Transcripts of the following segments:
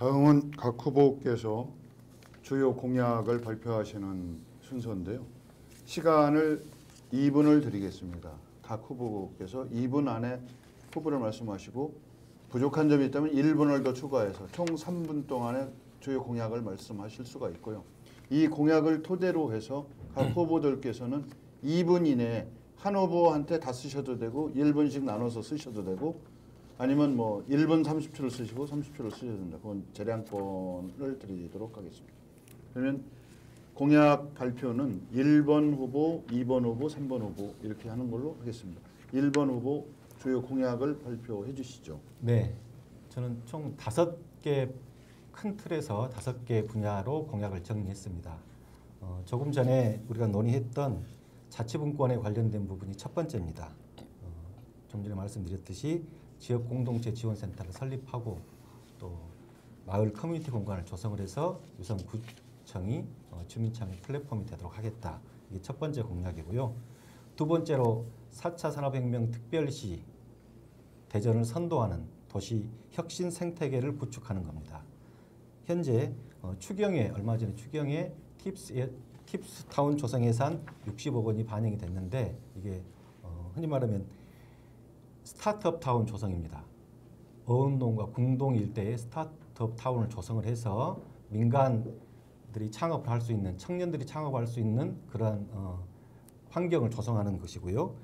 다음은 각 후보께서 주요 공약을 발표하시는 순서인데요. 시간을 2분을 드리겠습니다. 각 후보께서 2분 안에 후보를 말씀하시고 부족한 점이 있다면 1분을 더 추가해서 총 3분 동안에 주요 공약을 말씀하실 수가 있고요. 이 공약을 토대로 해서 각 후보들께서는 2분 이내에 한 후보한테 다 쓰셔도 되고 1분씩 나눠서 쓰셔도 되고 아니면 뭐 1분 30초를 쓰시고 30초를 쓰셔도 된다. 그건 재량권을 드리도록 하겠습니다. 그러면 공약 발표는 1번 후보, 2번 후보, 3번 후보 이렇게 하는 걸로 하겠습니다. 1번 후보 주요 공약을 발표해 주시죠. 네, 저는 총 5개 큰 틀에서 5개 분야로 공약을 정리했습니다. 조금 전에 우리가 논의했던 자치분권에 관련된 부분이 첫 번째입니다. 좀 전에 말씀드렸듯이 지역 공동체 지원센터를 설립하고 또 마을 커뮤니티 공간을 조성을 해서 유성구청이 주민참여 플랫폼이 되도록 하겠다. 이게 첫 번째 공약이고요. 두 번째로 4차 산업혁명 특별시 대전을 선도하는 도시 혁신 생태계를 구축하는 겁니다. 현재 추경에 얼마 전에 추경에 팁스타운 조성 예산 60억 원이 반영이 됐는데 이게 흔히 말하면 스타트업 타운 조성입니다. 어흥동과 궁동 일대에 스타트업 타운을 조성을 해서 민간들이 창업을 할 수 있는 청년들이 창업할 수 있는 그러한 환경을 조성하는 것이고요.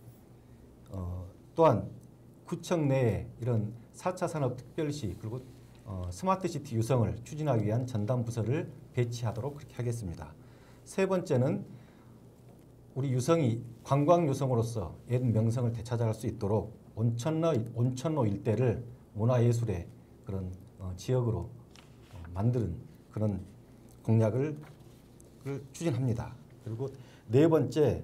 또한 구청 내에 이런 4차 산업특별시 그리고 스마트시티 유성을 추진하기 위한 전담 부서를 배치하도록 그렇게 하겠습니다. 세 번째는 우리 유성이 관광 유성으로서 옛 명성을 되찾아갈 수 있도록 온천로 일대를 문화예술의 그런 지역으로 만드는 그런 공약을 추진합니다. 그리고 네 번째,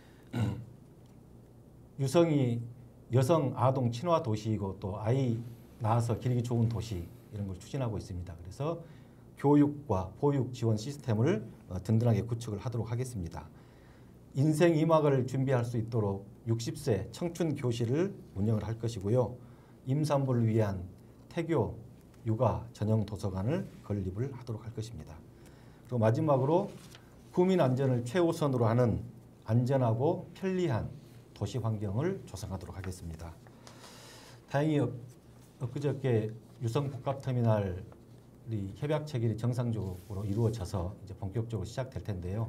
유성이 여성 아동 친화 도시이고 또 아이 낳아서 기르기 좋은 도시 이런 걸 추진하고 있습니다. 그래서 교육과 보육 지원 시스템을 든든하게 구축을 하도록 하겠습니다. 인생 2막을 준비할 수 있도록 60세 청춘 교실을 운영을 할 것이고요. 임산부를 위한 태교, 육아 전용 도서관을 건립을 하도록 할 것입니다. 그리고 마지막으로 국민 안전을 최우선으로 하는 안전하고 편리한 도시 환경을 조성하도록 하겠습니다. 다행히 엊그저께 유성 복합터미널이 협약 체결이 정상적으로 이루어져서 이제 본격적으로 시작될 텐데요.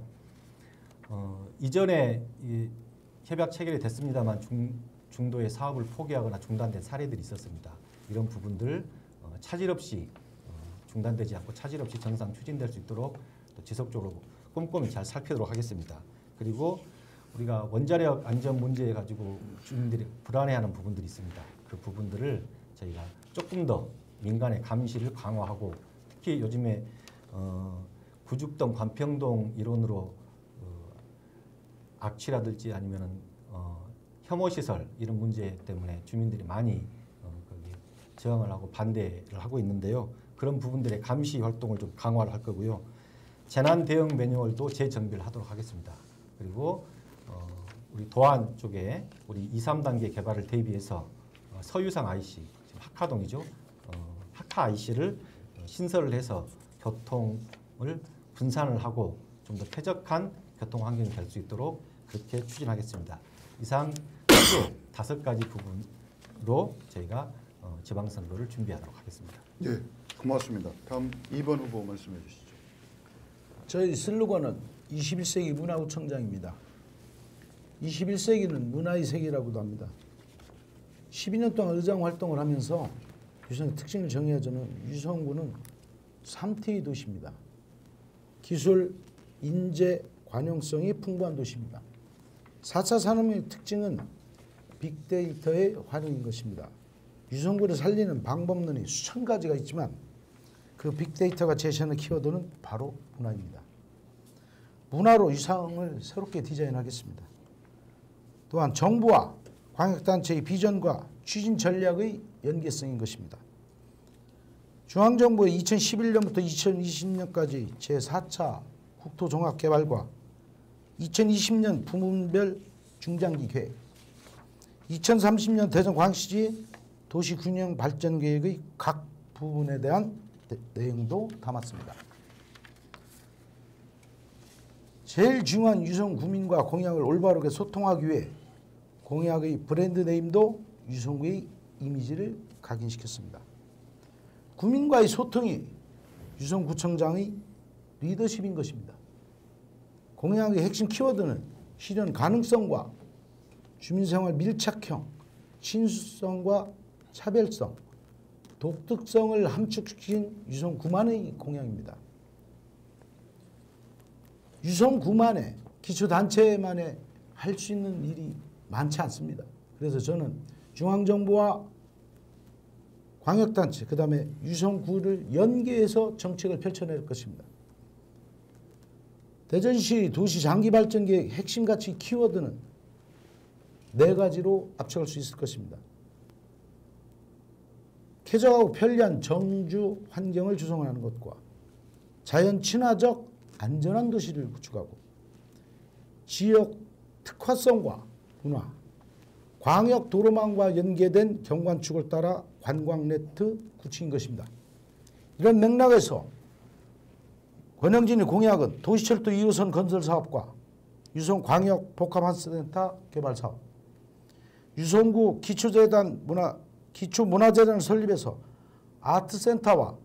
이전에 이 협약 체결이 됐습니다만 중도의 사업을 포기하거나 중단된 사례들이 있었습니다. 이런 부분들 차질 없이 중단되지 않고 차질 없이 정상 추진될 수 있도록 또 지속적으로 꼼꼼히 잘 살피도록 하겠습니다. 그리고 우리가 원자력 안전 문제에 가지고 주민들이 불안해하는 부분들이 있습니다. 그 부분들을 저희가 조금 더 민간의 감시를 강화하고 특히 요즘에 구죽동, 관평동 일원으로 악취라든지 아니면은 혐오시설 이런 문제 때문에 주민들이 많이 거기 저항을 하고 반대를 하고 있는데요. 그런 부분들의 감시 활동을 좀 강화를 할 거고요. 재난 대응 매뉴얼도 재정비를 하도록 하겠습니다. 그리고 우리 도안 쪽에 우리 2, 3단계 개발을 대비해서 서유상 IC, 지금 하카동이죠. 하카 IC를 신설을 해서 교통을 분산을 하고 좀 더 쾌적한 교통 환경이 될 수 있도록 그렇게 추진하겠습니다. 이상 5가지 부분으로 저희가 지방선거를 준비하도록 하겠습니다. 네, 고맙습니다. 다음 2번 후보 말씀해 주시죠. 저희 슬로건은 21세기 문화구청장입니다. 21세기는 문화의 세계라고도 합니다. 12년 동안 의장 활동을 하면서 유성의 특징을 정의하자면 유성구는 3T 도시입니다. 기술, 인재, 관용성이 풍부한 도시입니다. 4차 산업의 특징은 빅데이터의 활용인 것입니다. 유성구를 살리는 방법론이 수천 가지가 있지만 그 빅데이터가 제시하는 키워드는 바로 문화입니다. 문화로 유성을 새롭게 디자인하겠습니다. 또한 정부와 광역단체의 비전과 추진 전략의 연계성인 것입니다. 중앙정부의 2011년부터 2020년까지 제4차 국토종합개발과 2020년 부문별 중장기 계획, 2030년 대전광역시 도시균형 발전계획의 각 부분에 대한 내용도 담았습니다. 제일 중요한 유성 구민과 공약을 올바르게 소통하기 위해 공약의 브랜드 네임도 유성구의 이미지를 각인시켰습니다. 구민과의 소통이 유성구청장의 리더십인 것입니다. 공약의 핵심 키워드는 실현 가능성과 주민생활 밀착형, 친수성과 차별성, 독특성을 함축시킨 유성구만의 공약입니다. 유성구만의 기초단체만에 할 수 있는 일이 많지 않습니다. 그래서 저는 중앙정부와 광역단체, 그 다음에 유성구를 연계해서 정책을 펼쳐낼 것입니다. 대전시 도시 장기발전계획 핵심 가치 키워드는 4가지로 압축할 수 있을 것입니다. 쾌적하고 편리한 정주 환경을 조성하는 것과 자연 친화적 안전한 도시를 구축하고 지역 특화성과 문화, 광역 도로망과 연계된 경관축을 따라 관광 네트 구축인 것입니다. 이런 맥락에서 권영진의 공약은 도시철도 2호선 건설 사업과 유성 광역 복합환수센터 개발 사업, 유성구 기초문화재단을 설립해서 아트센터와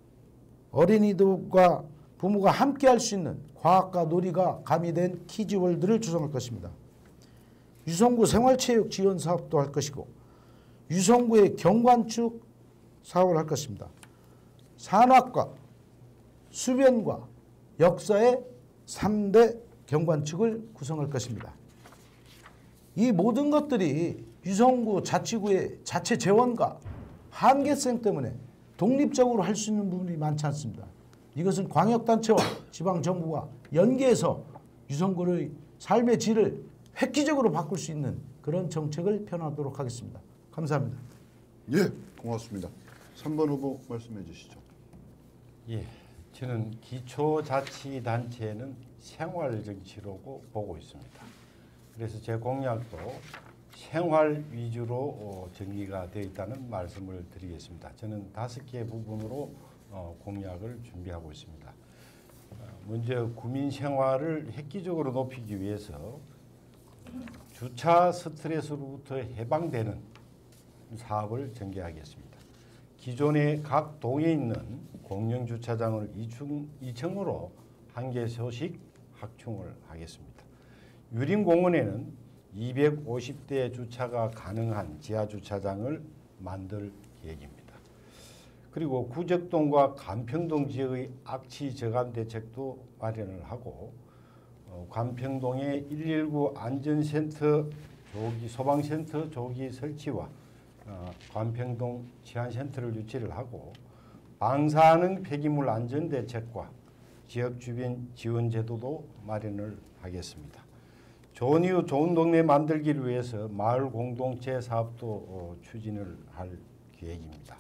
어린이들과 부모가 함께 할 수 있는 과학과 놀이가 가미된 키즈월드를 조성할 것입니다. 유성구 생활체육 지원 사업도 할 것이고 유성구의 경관축 사업을 할 것입니다. 산악과 수변과 역사의 3대 경관축을 구성할 것입니다. 이 모든 것들이 유성구 자치구의 자체 재원과 한계성 때문에 독립적으로 할 수 있는 부분이 많지 않습니다. 이것은 광역단체와 지방정부가 연계해서 유성구의 삶의 질을 획기적으로 바꿀 수 있는 그런 정책을 펴나가도록 하겠습니다. 감사합니다. 예, 고맙습니다. 3번 후보 말씀해 주시죠. 예, 저는 기초자치단체는 생활정치라고 보고 있습니다. 그래서 제 공약도 생활 위주로 전개가 되어 있다는 말씀을 드리겠습니다. 저는 5개 부분으로 공약을 준비하고 있습니다. 먼저 구민 생활을 획기적으로 높이기 위해서 주차 스트레스로부터 해방되는 사업을 전개하겠습니다. 기존의 각 동에 있는 공영주차장을 2층으로 1개소씩 확충을 하겠습니다. 유림공원에는 250대 주차가 가능한 지하주차장을 만들 계획입니다. 그리고 구적동과 간평동 지역의 악취 저감 대책도 마련을 하고 간평동에 119 안전센터 조기 소방센터 조기 설치와 간평동 치안센터를 유치를 하고 방사능 폐기물 안전 대책과 지역 주변 지원 제도도 마련을 하겠습니다. 좋은 이웃 좋은 동네 만들기를 위해서 마을 공동체 사업도 추진을 할 계획입니다.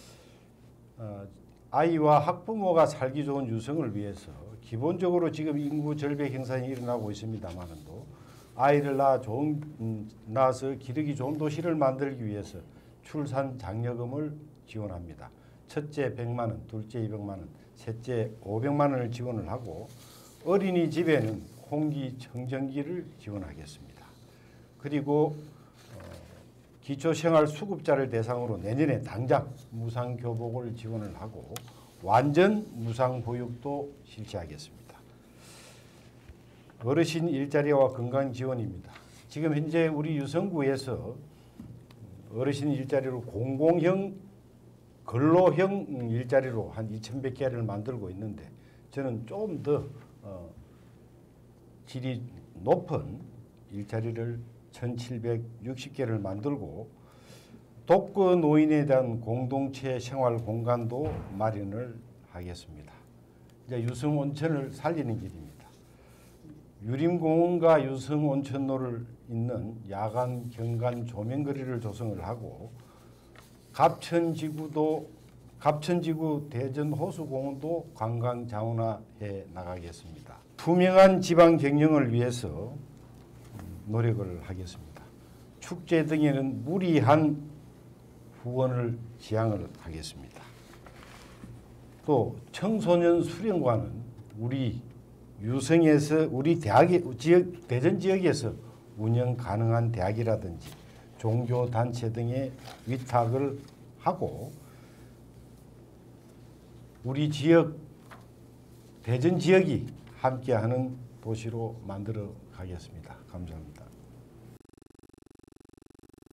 아이와 학부모가 살기 좋은 유성을 위해서 기본적으로 지금 인구 절벽 현상이 일어나고 있습니다만도 아이를 낳아서 기르기 좋은 도시를 만들기 위해서 출산 장려금을 지원합니다. 첫째 100만 원, 둘째 200만 원, 셋째 500만 원을 지원을 하고 어린이집에는 공기청정기를 지원하겠습니다. 그리고 기초생활수급자를 대상으로 내년에 당장 무상교복을 지원을 하고 완전 무상보육도 실시하겠습니다. 어르신 일자리와 건강 지원입니다. 지금 현재 우리 유성구에서 어르신 일자리로 공공형, 근로형 일자리로 한 2,100개를 만들고 있는데 저는 좀 더 질이 높은 일자리를 1,760개를 만들고 독거 노인에 대한 공동체 생활 공간도 마련을 하겠습니다. 이제 유성온천을 살리는 길입니다. 유림공원과 유성온천로를 잇는 야간 경관 조명거리를 조성을 하고 갑천지구 대전호수공원도 관광 자원화해 나가겠습니다. 투명한 지방 경영을 위해서 노력을 하겠습니다. 축제 등에는 무리한 후원을 지양을 하겠습니다. 또 청소년 수련관은 우리 유성에서 우리 대학의 지역 대전 지역에서 운영 가능한 대학이라든지 종교 단체 등에 위탁을 하고 우리 지역 대전 지역이 함께하는 도시로 만들어 가겠습니다. 감사합니다.